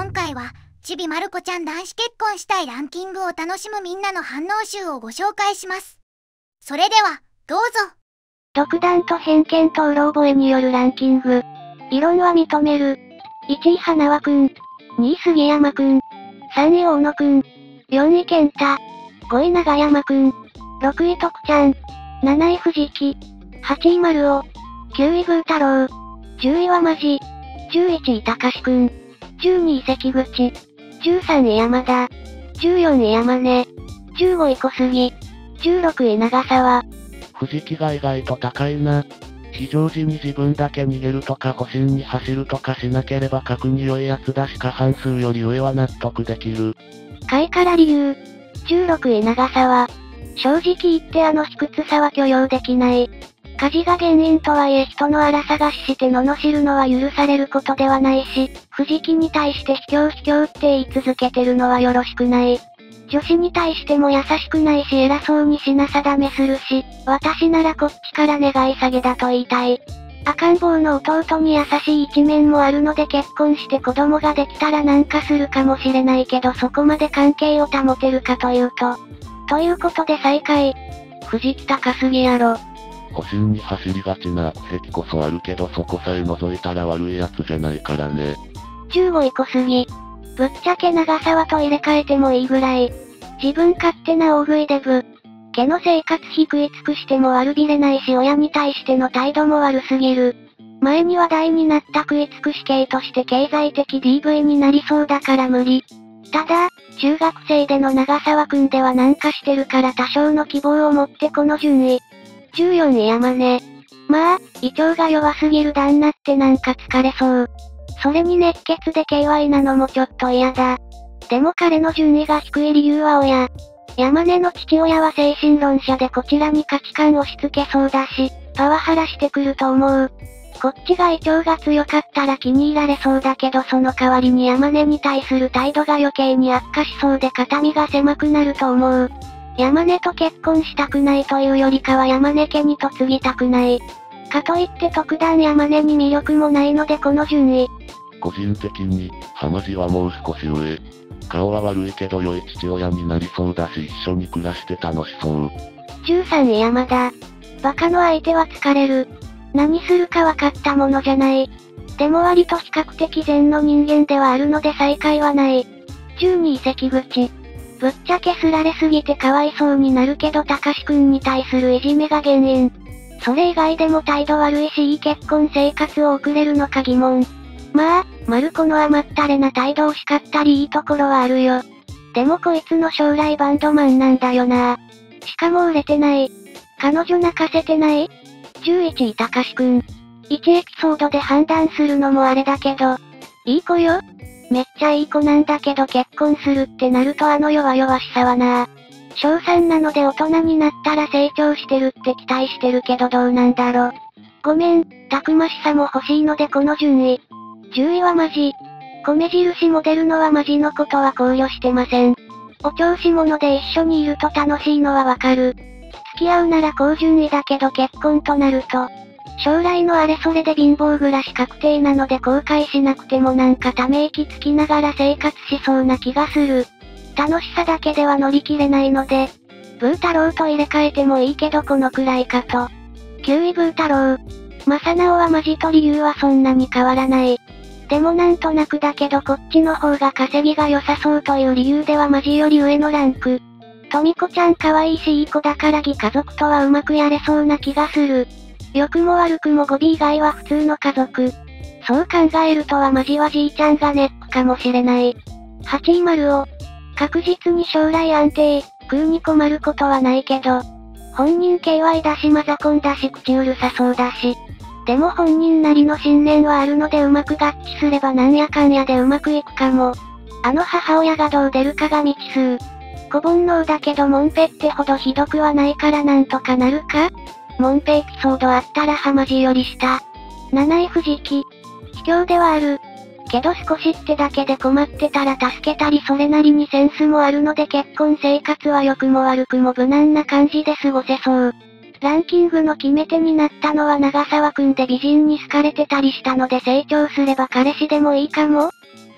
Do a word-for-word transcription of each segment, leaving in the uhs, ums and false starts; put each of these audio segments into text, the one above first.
今回はちびまる子ちゃん男子結婚したいランキングを楽しむみんなの反応集をご紹介します。それではどうぞ。 独断と偏見とうろ覚えによるランキング。異論は認める。いちい花輪くん、にい杉山くん、さんい大野くん、よんい健太、ごい長山くん、ろくい徳ちゃん、なない藤木、はちい丸尾、きゅういブー太郎、じゅういはまじ、じゅういちい高志くん、じゅうにい関口、じゅうさんい山田、じゅうよんい山根、じゅうごい小杉、じゅうろくい長沢。 藤木が意外と高いな。非常時に自分だけ逃げるとか保身に走るとかしなければ格に良いやつだし過半数より上は納得できる。 下位から理由。じゅうろくい長沢。正直言ってあの卑屈さは許容できない。火事が原因とはいえ人の荒探しして罵るのは許されることではないし、藤木に対して卑怯卑怯って言い続けてるのはよろしくない。女子に対しても優しくないし偉そうに品定めするし、私ならこっちから願い下げだと言いたい。赤ん坊の弟に優しい一面もあるので結婚して子供ができたらなんかするかもしれないけどそこまで関係を保てるかというと。ということで最下位。藤木高すぎやろ。 保身に走りがちな癖こそあるけどそこさえ除いたら悪いやつじゃないからね。 じゅうごい小杉。ぶっちゃけ長沢と入れ替えてもいいぐらい。自分勝手な大食いデブ。家の生活費食い尽くしても悪びれないし親に対しての態度も悪すぎる。前に話題になった食い尽くし系として経済的 ディーブイ になりそうだから無理。ただ、中学生での長沢くんではなんかしてるから多少の希望を持ってこの順位。じゅうよんい山根。まあ、胃腸が弱すぎる旦那ってなんか疲れそう。それに熱血で ケーワイ なのもちょっと嫌だ。でも彼の順位が低い理由は親。山根の父親は精神論者でこちらに価値観を押し付けそうだし、パワハラしてくると思う。こっちが胃腸が強かったら気に入られそうだけどその代わりに山根に対する態度が余計に悪化しそうで肩身が狭くなると思う。山根と結婚したくないというよりかは山根家に嫁ぎたくない。かといって特段山根に魅力もないのでこの順位。 個人的に、浜地はもう少し上。顔は悪いけど良い父親になりそうだし一緒に暮らして楽しそう。 じゅうさんい山田。バカの相手は疲れる。何するか分かったものじゃない。でも割と比較的善の人間ではあるので最下位はない。じゅうにい関口。ぶっちゃけすられすぎてかわいそうになるけど高志くんに対するいじめが原因。それ以外でも態度悪いしいい結婚生活を送れるのか疑問。まあ、マルコの甘ったれな態度を叱ったりいいところはあるよ。でもこいつの将来バンドマンなんだよな。しかも売れてない。彼女泣かせてない？じゅういちい高志くん。いちエピソードで判断するのもあれだけど。いい子よ。めっちゃいい子なんだけど結婚するってなるとあの弱々しさはな。小さんなので大人になったら成長してるって期待してるけどどうなんだろ。ごめん、たくましさも欲しいのでこの順位。じゅういはマジ。米印モデルのはマジのことは考慮してません。お調子者で一緒にいると楽しいのはわかる。付き合うなら高順位だけど結婚となると、将来のあれそれで貧乏暮らし確定なので後悔しなくてもなんかため息つきながら生活しそうな気がする。楽しさだけでは乗り切れないので、ブー太郎と入れ替えてもいいけどこのくらいかと。きゅういブー太郎。正直はマジと理由はそんなに変わらない。でもなんとなくだけどこっちの方が稼ぎが良さそうという理由ではマジより上のランク。とみこちゃん可愛いしいい子だから義家族とはうまくやれそうな気がする。良くも悪くも語尾以外は普通の家族。そう考えるとはマジはじいちゃんがネックかもしれない。はちい丸尾。確実に将来安定、食うに困ることはないけど。本人 ケーワイ だしマザコンだし口うるさそうだし。でも本人なりの信念はあるのでうまく合致すればなんやかんやでうまくいくかも。あの母親がどう出るかが未知数。小煩悩だけどモンペってほどひどくはないからなんとかなるか？モンペエピソードあったらハマジより下。なない藤木。卑怯ではある。けど少しってだけで困ってたら助けたりそれなりにセンスもあるので結婚生活は良くも悪くも無難な感じで過ごせそう。ランキングの決め手になったのは長沢くんで美人に好かれてたりしたので成長すれば彼氏でもいいかも？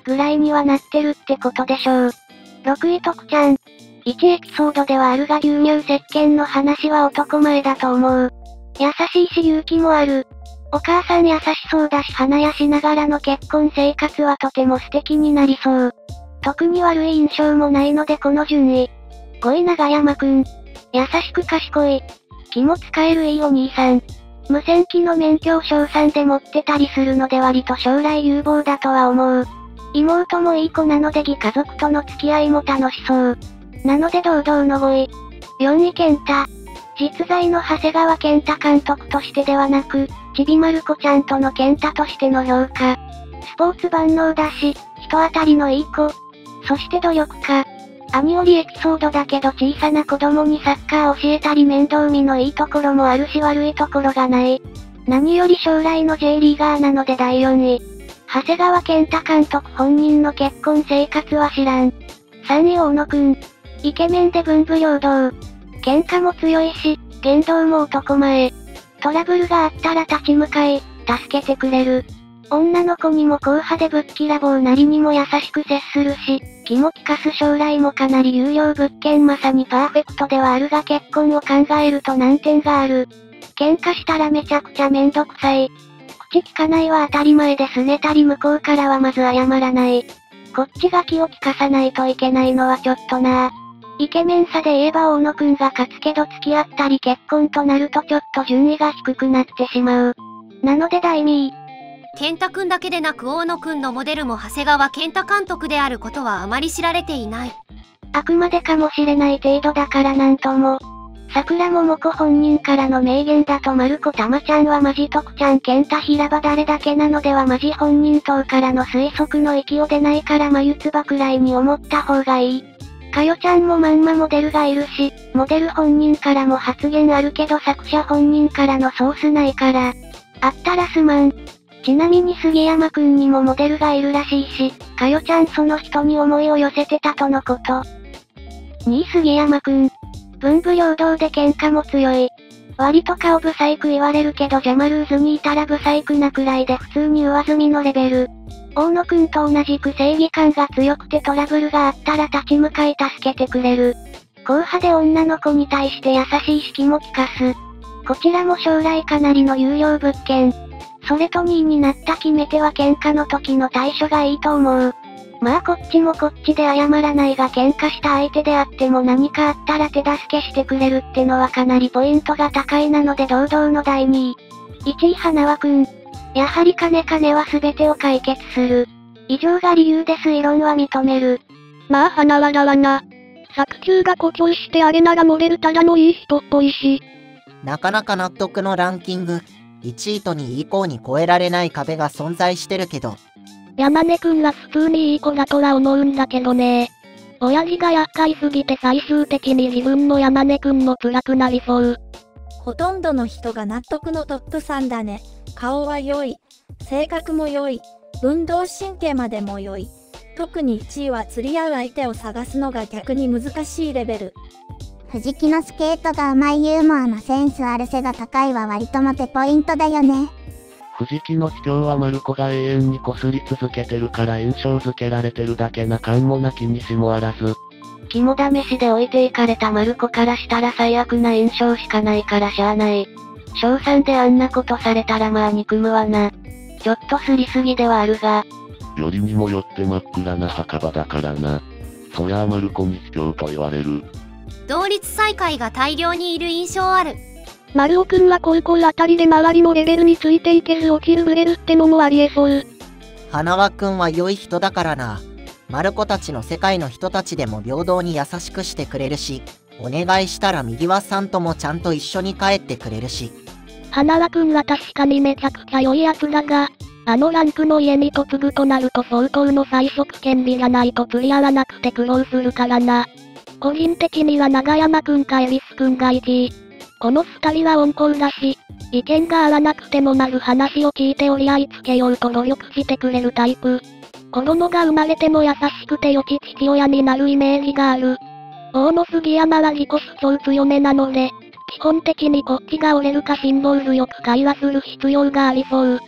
ぐらいにはなってるってことでしょう。ろくい徳ちゃん。いちエピソードではあるが牛乳石鹸の話は男前だと思う。優しいし勇気もある。お母さん優しそうだし花屋しながらの結婚生活はとても素敵になりそう。特に悪い印象もないのでこの順位。ごい長山くん。優しく賢い。気も使えるいいお兄さん。無線機の免許を小さんで持ってたりするので割と将来有望だとは思う。妹もいい子なので義家族との付き合いも楽しそう。なので堂々のごい。よんい健太。実在の長谷川健太監督としてではなく、ちびまる子ちゃんとの健太としての評価。スポーツ万能だし、人当たりのいい子。そして努力家。兄よりエピソードだけど小さな子供にサッカー教えたり面倒見のいいところもあるし悪いところがない。何より将来の J リーガーなのでだいよんい。長谷川健太監督本人の結婚生活は知らん。さんい大野くん。イケメンで文武両道。喧嘩も強いし、言動も男前。トラブルがあったら立ち向かい、助けてくれる。女の子にも硬派でぶっきらぼうなりにも優しく接するし、気も利かす将来もかなり有用物件まさにパーフェクトではあるが結婚を考えると難点がある。喧嘩したらめちゃくちゃめんどくさい。口利かないは当たり前ですねたり向こうからはまず謝らない。こっちが気を利かさないといけないのはちょっとなぁ。イケメンさで言えば大野くんが勝つけど付き合ったり結婚となるとちょっと順位が低くなってしまう。なのでだいにい。 健太くんだけでなく大野くんのモデルも長谷川健太監督であることはあまり知られていない。 あくまでかもしれない程度だからなんとも。桜桃子本人からの名言だとまる子たまちゃんはマジ徳ちゃん健太平場誰だけなのではマジ本人等からの推測の域を出ないから眉唾くらいに思った方がいい。かよちゃんもまんまモデルがいるし、モデル本人からも発言あるけど作者本人からのソースないから。あったらすまん。ちなみに杉山くんにもモデルがいるらしいし、かよちゃんその人に思いを寄せてたとのこと。にい杉山くん。文武両道で喧嘩も強い。割と顔ブサイク言われるけどジャマルーズにいたらブサイクなくらいで普通に上積みのレベル。大野くんと同じく正義感が強くてトラブルがあったら立ち向かい助けてくれる。硬派で女の子に対して優しいし気も利かす。こちらも将来かなりの有用物件。それとにいになった決め手は喧嘩の時の対処がいいと思う。まあこっちもこっちで謝らないが喧嘩した相手であっても何かあったら手助けしてくれるってのはかなりポイントが高いなので堂々のだいにい。いちい花輪くん。やはり金金は全てを解決する。以上が理由で推論は認める。 まあ花輪だわな。作中が誇張してあれならモデルただのいい人っぽいし。 なかなか納得のランキング。いちいとにい以降に超えられない壁が存在してるけど。 山根くんは普通にいい子だとは思うんだけどね。親父が厄介すぎて最終的に自分も山根くんも辛くなりそう。 ほとんどの人が納得のトップさんだね。顔は良い。性格も良い。運動神経までも良い。特にいちいは釣り合う相手を探すのが逆に難しいレベル。 藤木のスケートが上手いユーモアのセンスある背が高いは割とモテポイントだよね。 藤木の卑怯はマルコが永遠に擦り続けてるから印象付けられてるだけな感もなきにしもあらず。 肝試しで置いていかれたマルコからしたら最悪な印象しかないからしゃあない。小さんであんなことされたらまあ憎むわな。ちょっとすりすぎではあるが。 よりにもよって真っ暗な墓場だからな。そりゃあマルコに卑怯と言われる。 同率最下位が大量にいる印象ある。 丸尾くんは高校あたりで周りのレベルについていけず落ちるブレるってのもありえそう。 花輪くんは良い人だからな。マルコたちの世界の人たちでも平等に優しくしてくれるし、お願いしたら右輪さんともちゃんと一緒に帰ってくれるし。 花輪くんは確かにめちゃくちゃ良いやつだが、あのランクの家に嫁ぐとなると相当の最速権利がないと釣り合わなくて苦労するからな。個人的には長山くんか恵比寿くんがいちい。この二人は温厚だし、意見が合わなくてもまず話を聞いて折り合いつけようと努力してくれるタイプ。子供が生まれても優しくて良き父親になるイメージがある。大野杉山は自己主張強めなので、基本的にこっちが折れるか辛抱強く会話する必要がありそう。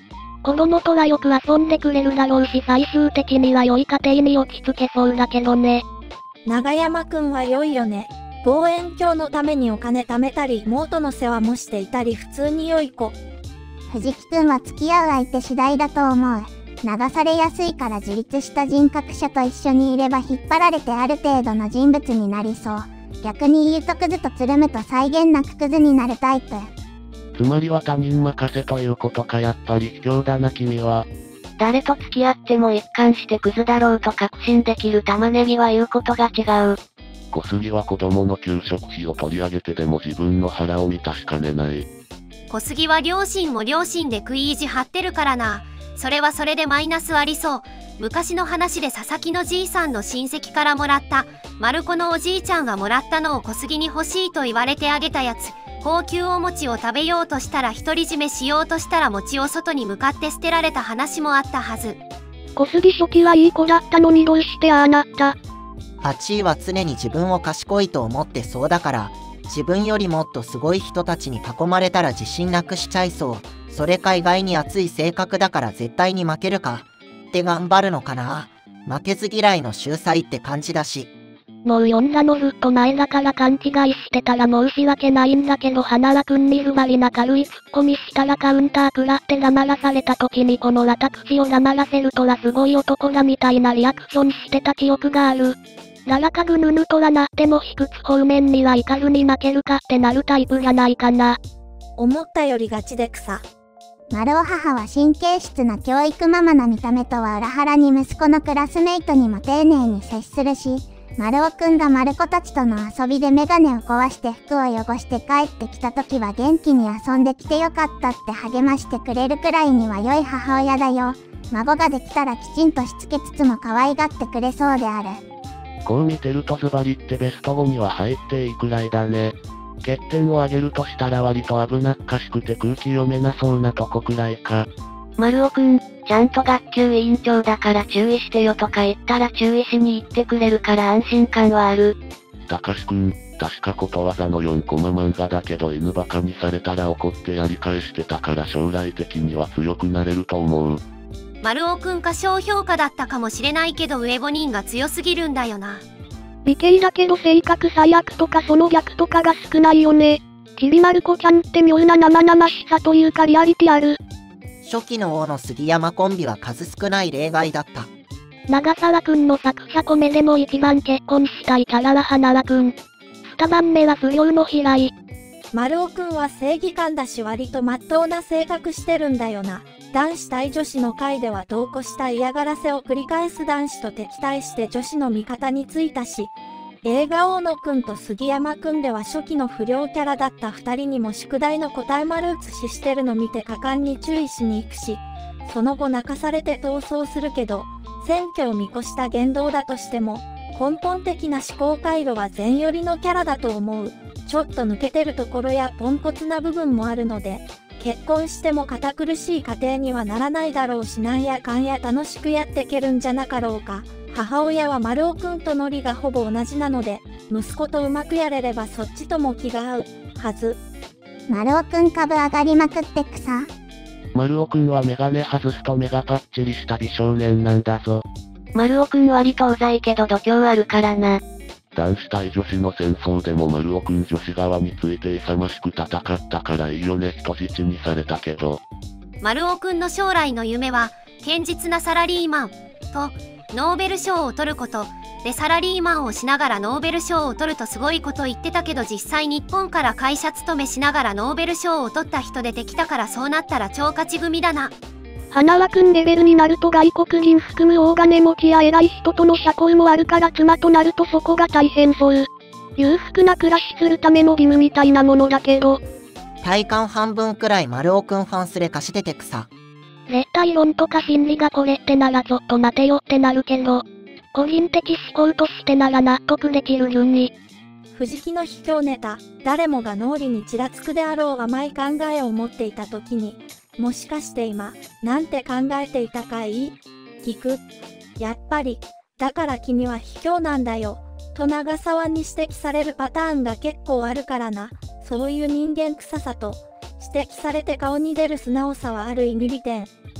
子供とはよく遊んでくれるだろうし最終的には良い家庭に落ち着けそうだけどね。 長山くんは良いよね。望遠鏡のためにお金貯めたり、妹の世話もしていたり普通に良い子。 藤木くんは付き合う相手次第だと思う。流されやすいから自立した人格者と一緒にいれば引っ張られてある程度の人物になりそう。逆に言うとクズとつるむと際限なくクズになるタイプ。 つまりは他人任せということか。やっぱり卑怯だな君は。 誰と付き合っても一貫してクズだろうと確信できる玉ねぎは言うことが違う。 小杉は子供の給食費を取り上げてでも自分の腹を満たしかねない。 小杉は両親も両親で食い意地張ってるからな。それはそれでマイナスありそう。昔の話で佐々木のじいさんの親戚からもらった、丸子のおじいちゃんがもらったのを小杉に欲しいと言われてあげたやつ。高級お餅を食べようとしたら独り占めしようとしたら餅を外に向かって捨てられた話もあったはず。 小杉初期はいい子だったのにどうしてああなった？ はちいは常に自分を賢いと思ってそうだから、自分よりもっとすごい人たちに囲まれたら自信なくしちゃいそう。それか意外に熱い性格だから絶対に負けるかって頑張るのかな。負けず嫌いの秀才って感じだし。 もう読んだのずっと前だから勘違いしてたら申し訳ないんだけど、花輪くんにズバリな軽いツッコミしたらカウンター食らって黙らされた時にこの私を黙らせるとはすごい男だみたいなリアクションしてた記憶がある。ララかぐぬぬとはなっても卑屈方面には行かずに負けるかってなるタイプじゃないかな。 思ったよりガチで草。 丸尾母は神経質な教育ママな見た目とは裏腹に息子のクラスメイトにも丁寧に接するし、丸尾くんが丸子たちとの遊びでメガネを壊して服を汚して帰ってきた時は元気に遊んできてよかったって励ましてくれるくらいには良い母親だよ。孫ができたらきちんとしつけつつも可愛がってくれそうである。 こう見てるとズバリってベストごには入っていいくらいだね。欠点を挙げるとしたら割と危なっかしくて空気読めなそうなとこくらいか。 丸尾くん、ちゃんと学級委員長だから注意してよとか言ったら注意しに行ってくれるから安心感はある。 たかしくん、確かことわざのよんコマ漫画だけど犬バカにされたら怒ってやり返してたから将来的には強くなれると思う。 丸尾くん過小評価だったかもしれないけど上ごにんが強すぎるんだよな。 美形だけど性格最悪とかその逆とかが少ないよね。ちびまる子ちゃんって妙な生々しさというかリアリティある。 初期の王の杉山コンビは数少ない例外だった。 長沢くんの作者コメでも一番結婚したいキャラは花輪くん。二番目は不良の平井。 丸尾くんは正義感だし割と真っ当な性格してるんだよな。男子対女子の回では同行した嫌がらせを繰り返す男子と敵対して女子の味方についたし、映画大野くんと杉山くんでは初期の不良キャラだった二人にも宿題の答え丸写ししてるの見て果敢に注意しに行くし、その後泣かされて逃走するけど、選挙を見越した言動だとしても、根本的な思考回路は善寄りのキャラだと思う。ちょっと抜けてるところやポンコツな部分もあるので、結婚しても堅苦しい家庭にはならないだろうしなんやかんや楽しくやってけるんじゃなかろうか。母親は丸尾くんとノリがほぼ同じなので、息子とうまくやれればそっちとも気が合うはず。 丸尾くん株上がりまくって草。 丸尾くんはメガネ外すと目がパッチリした美少年なんだぞ。 丸尾くん割とうざいけど度胸あるからな。 男子対女子の戦争でも丸尾くん女子側について勇ましく戦ったからいいよね。人質にされたけど。 丸尾くんの将来の夢は堅実なサラリーマンとノーベル賞を取ることで、サラリーマンをしながらノーベル賞を取るとすごいこと言ってたけど実際日本から会社勤めしながらノーベル賞を取った人出てきたからそうなったら超勝ち組だな。 花輪くんレベルになると外国人含む大金持ちや偉い人との社交もあるから妻となるとそこが大変そう。裕福な暮らしするための義務みたいなものだけど。 体感半分くらい丸尾くんファンスレ貸してて草。 絶対論とか心理がこれってならちょっと待てよってなるけど、個人的思考としてなら納得できる順に。 藤木の卑怯ネタ、誰もが脳裏にちらつくであろう甘い考えを持っていた時に、もしかして今、なんて考えていたかい？聞く。やっぱり、だから君は卑怯なんだよ。と長沢に指摘されるパターンが結構あるからな。そういう人間臭さと、指摘されて顔に出る素直さはある意味利点。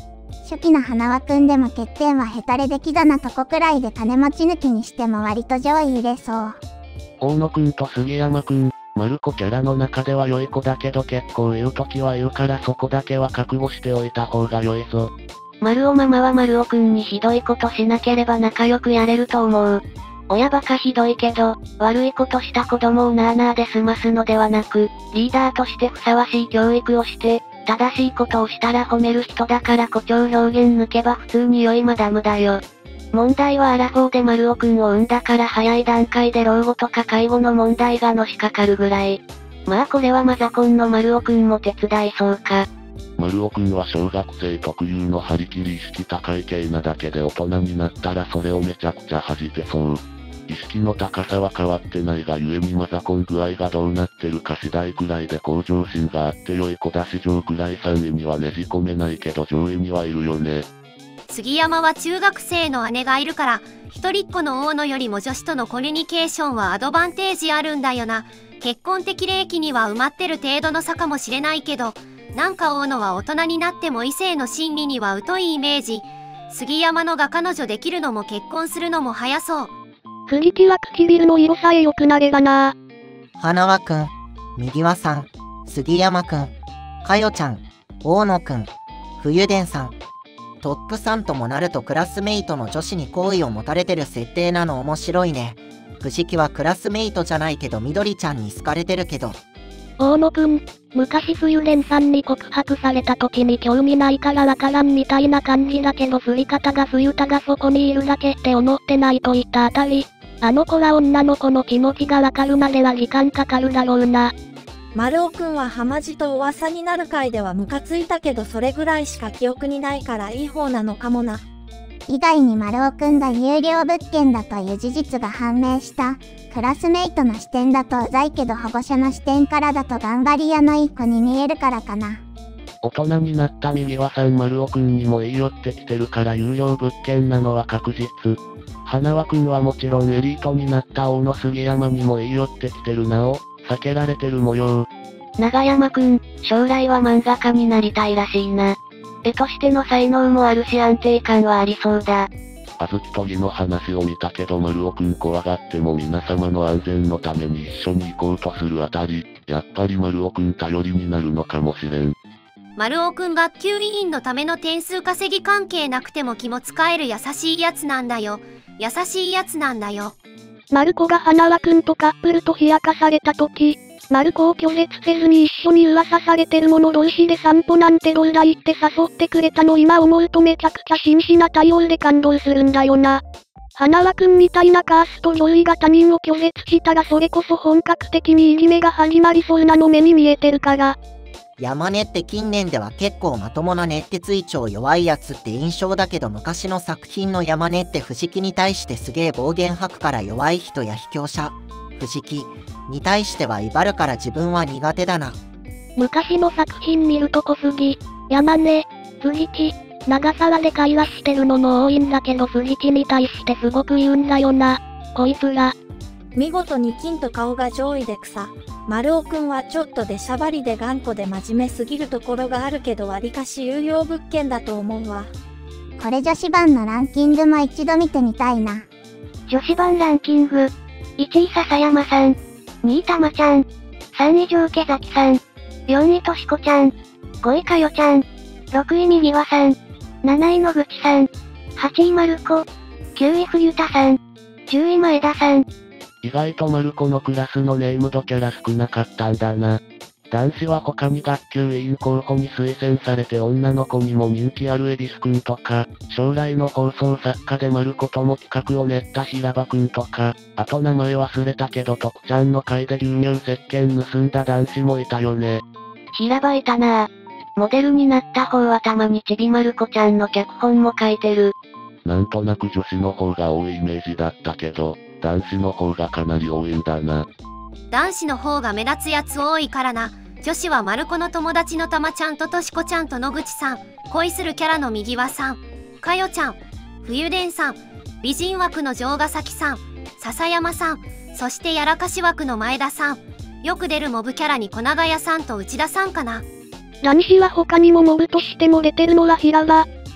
初期の花輪くんでも欠点はヘタレでキザなとこくらいで金持ち抜きにしても割と上位入れそう。 大野くんと杉山くん、マルコキャラの中では良い子だけど結構言うときは言うからそこだけは覚悟しておいた方が良いぞ。 丸尾ママは丸尾くんにひどいことしなければ仲良くやれると思う。親バカひどいけど、悪いことした子供をなあなあで済ますのではなく、リーダーとしてふさわしい教育をして、正しいことをしたら褒める人だから誇張表現抜けば普通に良いマダムだよ。問題はアラフォーで丸尾くんを産んだから早い段階で老後とか介護の問題がのしかかるぐらい。まあこれはマザコンの丸尾くんも手伝いそうか。 丸尾くんは小学生特有の張り切り意識高い系なだけで大人になったらそれをめちゃくちゃ恥じてそう。意識の高さは変わってないがゆえにマザコン具合がどうなってるか次第くらいで向上心があって良い子だし上くらいさんいにはねじ込めないけど上位にはいるよね。 杉山は中学生の姉がいるから、一人っ子の大野よりも女子とのコミュニケーションはアドバンテージあるんだよな。結婚適齢期には埋まってる程度の差かもしれないけど、なんか大野は大人になっても異性の心理には疎いイメージ。杉山のが彼女できるのも結婚するのも早そう。 プリキュア唇の色さえ良くなればな。 花輪くん、右輪さん、杉山くん、かよちゃん、大野くん、冬伝さん。トップさんともなるとクラスメイトの女子に好意を持たれてる設定なの面白いね。藤木はクラスメイトじゃないけど緑ちゃんに好かれてるけど。 大野くん、昔冬伝さんに告白された時に興味ないからわからんみたいな感じだけど振り方が冬田がそこにいるだけって思ってないと言ったあたり、あの子は女の子の気持ちがわかるまでは時間かかるだろうな。 丸尾くんはハマジと噂になる回ではムカついたけどそれぐらいしか記憶にないからいい方なのかもな。 以外に丸尾くんが有料物件だという事実が判明した。クラスメイトの視点だとうざいけど保護者の視点からだと頑張り屋のいい子に見えるからかな。 大人になった右輪さん丸尾くんにも言い寄ってきてるから有料物件なのは確実。花輪くんはもちろんエリートになった大野杉山にも言い寄ってきてるなお、避けられてる模様。 長山くん、将来は漫画家になりたいらしいな。絵としての才能もあるし安定感はありそうだ。 あずきとぎの話を見たけど丸尾くん怖がっても皆様の安全のために一緒に行こうとするあたり、やっぱり丸尾くん頼りになるのかもしれん。 丸尾くん学級委員のための点数稼ぎ関係なくても気も使える優しいやつなんだよ。優しいやつなんだよ。 マルコが花輪くんとカップルと冷やかされた時、マルコを拒絶せずに一緒に噂されてる者同士で散歩なんてどうだいって誘ってくれたの今思うとめちゃくちゃ真摯な対応で感動するんだよな。花輪くんみたいなカースト上位が他人を拒絶したらそれこそ本格的にいじめが始まりそうなの目に見えてるから。 山根って近年では結構まともな熱血一丁弱いやつって印象だけど昔の作品の山根って藤木に対してすげえ暴言吐くから弱い人や卑怯者。藤木に対しては威張るから自分は苦手だな。 昔の作品見ると小杉、山根、藤木、長沢で会話してるのも多いんだけど藤木に対してすごく言うんだよな、こいつら。 見事に金と顔が上位で草。丸尾くんはちょっと出しゃばりで頑固で真面目すぎるところがあるけどわりかし有料物件だと思うわ。 これ女子版のランキングも一度見てみたいな。 女子版ランキング。いちい笹山さん。にいたまちゃん。さんい上家崎さん。よんいとしこちゃん。ごいかよちゃん。ろくい右輪さん。なない野口さん。はちいまるこ。きゅうい冬田さん。じゅうい前田さん。 意外とマルコのクラスのネームドキャラ少なかったんだな。男子は他に学級委員候補に推薦されて女の子にも人気あるエビスくんとか、将来の放送作家でマルコとも企画を練った平場くんとか、あと名前忘れたけど徳ちゃんの会で牛乳石鹸盗んだ男子もいたよね。 平場いたなぁ。モデルになった方はたまにちびまる子ちゃんの脚本も書いてる。 なんとなく女子の方が多いイメージだったけど、男子の方がかなり多いんだな。 男子の方が目立つやつ多いからな。女子はマルコの友達のたまちゃんととしこちゃんと野口さん、恋するキャラの右輪さん、かよちゃん、冬伝さん、美人枠の城ヶ崎さん、笹山さん、そしてやらかし枠の前田さん、よく出るモブキャラに小長屋さんと内田さんかな。 男子は他にもモブとしても出てるのは平場、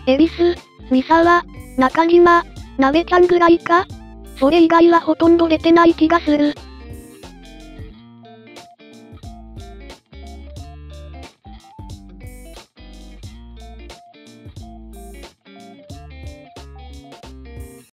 恵比寿、三沢、中島、なべちゃんぐらいか？それ以外はほとんど出てない気がする。